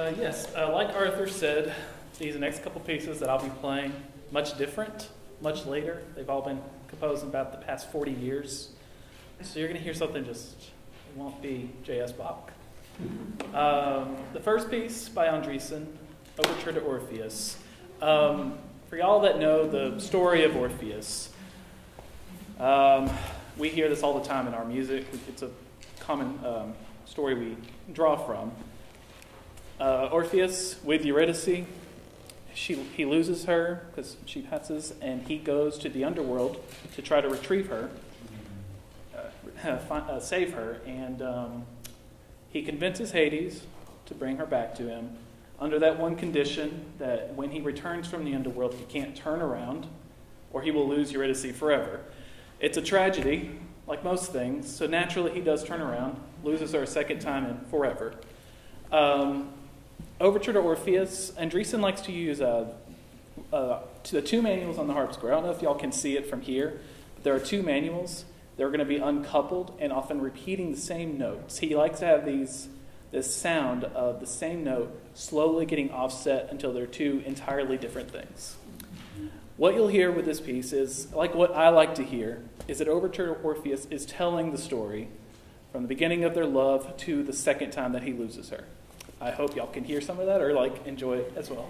Yes, like Arthur said, these next couple pieces that I'll be playing, much different, much later. They've all been composed in about the past 40 years. So you're going to hear something just, it won't be J.S. Bach. The first piece by Andriessen, Overture to Orpheus. For y'all that know the story of Orpheus, we hear this all the time in our music. It's a common story we draw from. Orpheus with Eurydice, he loses her because she passes, and he goes to the underworld to try to retrieve her, save her, and he convinces Hades to bring her back to him under that one condition that when he returns from the underworld, he can't turn around or he will lose Eurydice forever. It's a tragedy, like most things, so naturally he does turn around, loses her a second time and forever. Overture to Orpheus, Andriessen likes to use the two manuals on the harpsichord. I don't know if y'all can see it from here, but there are two manuals. They're going to be uncoupled and often repeating the same notes. He likes to have this sound of the same note slowly getting offset until they're two entirely different things. What you'll hear with this piece is, like what I like to hear, is that Overture to Orpheus is telling the story from the beginning of their love to the second time that he loses her. I hope y'all can hear some of that or enjoy it as well.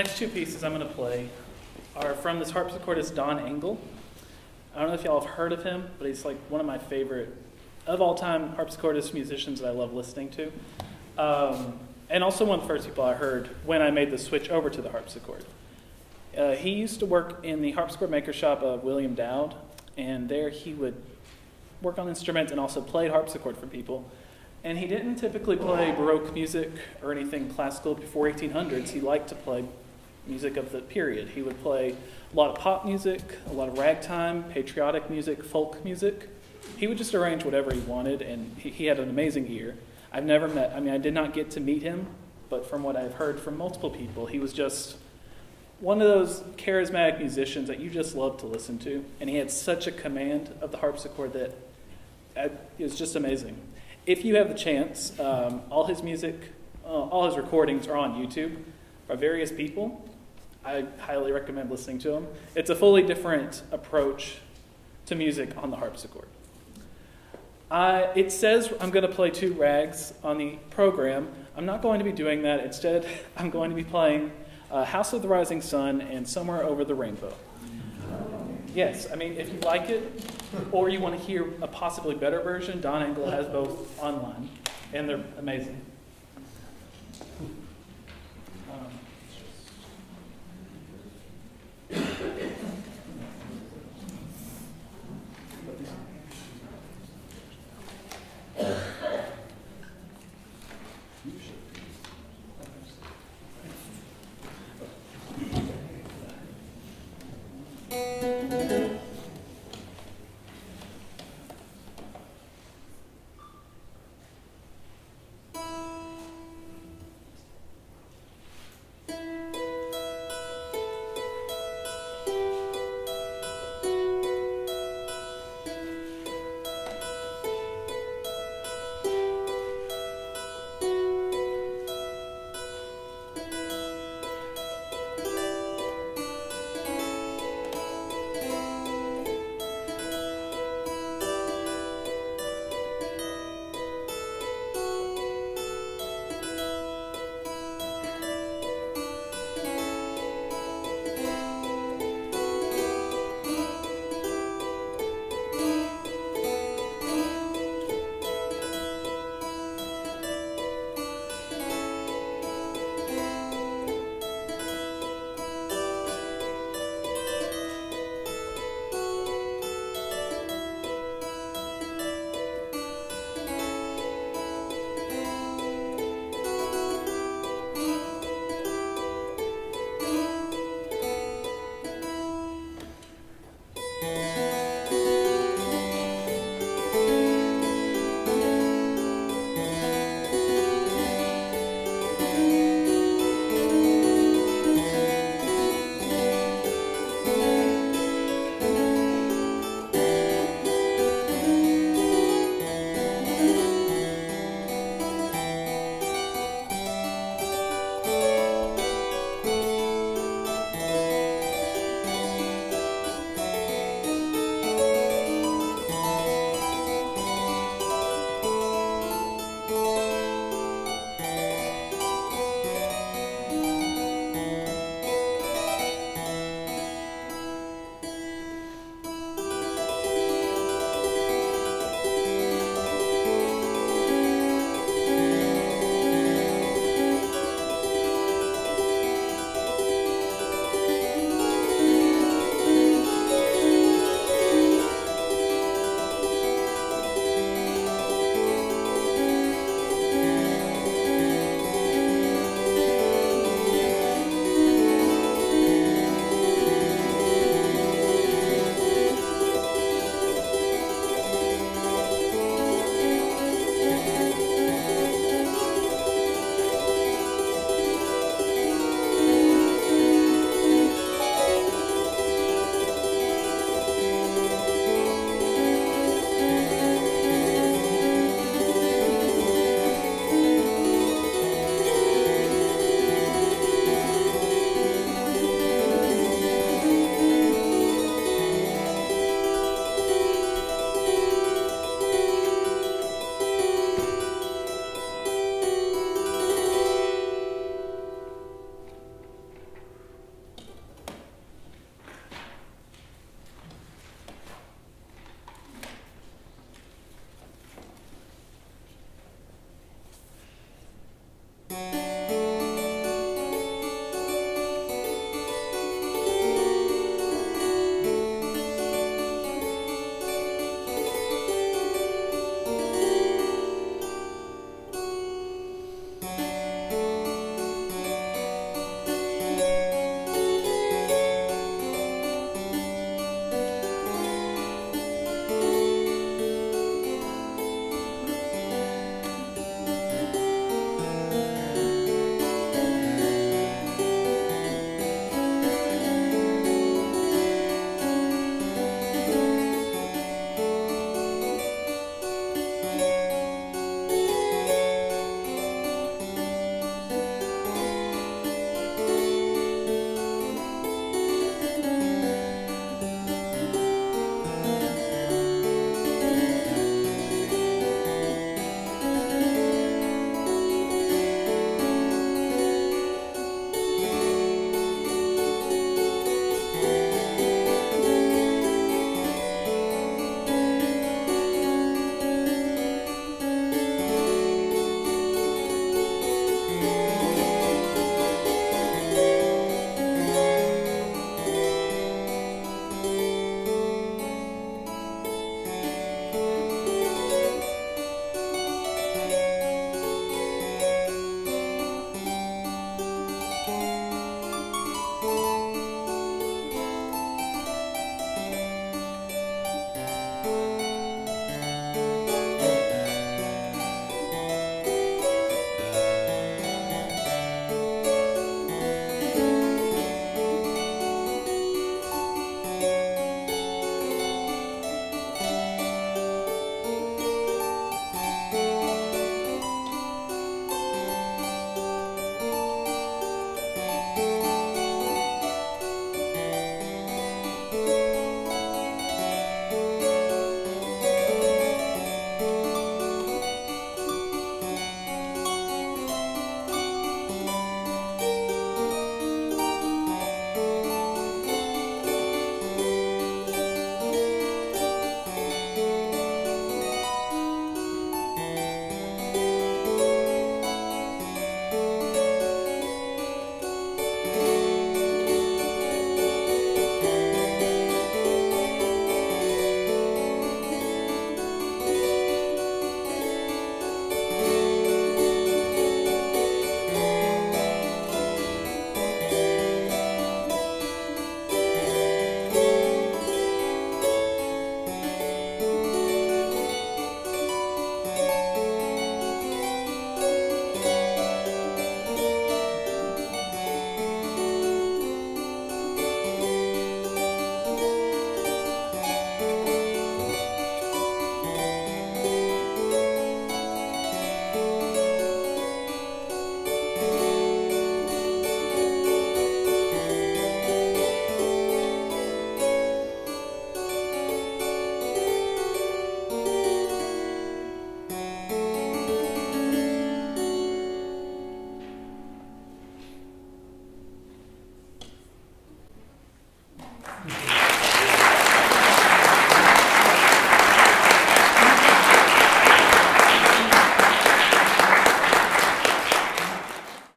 next two pieces I'm going to play are from this harpsichordist, Don Engle. I don't know if y'all have heard of him, but he's like one of my favorite of all time harpsichordist musicians that I love listening to. And also one of the first people I heard when I made the switch over to the harpsichord. He used to work in the harpsichord maker shop of William Dowd, and there he would work on instruments and also played harpsichord for people. And he didn't typically play Baroque music or anything classical before 1800s. He liked to play music of the period. He would play a lot of pop music, a lot of ragtime, patriotic music, folk music. He would just arrange whatever he wanted, and he had an amazing ear. I did not get to meet him, but from what I've heard from multiple people, he was just one of those charismatic musicians that you just love to listen to. And he had such a command of the harpsichord that it was just amazing. If you have the chance, all his music, all his recordings are on YouTube by various people. I highly recommend listening to them. It's a fully different approach to music on the harpsichord. It says I'm going to play two rags on the program. I'm not going to be doing that. Instead, I'm going to be playing House of the Rising Sun and Somewhere Over the Rainbow. Yes, I mean, if you like it, or you want to hear a possibly better version, Don Engle has both online, and they're amazing.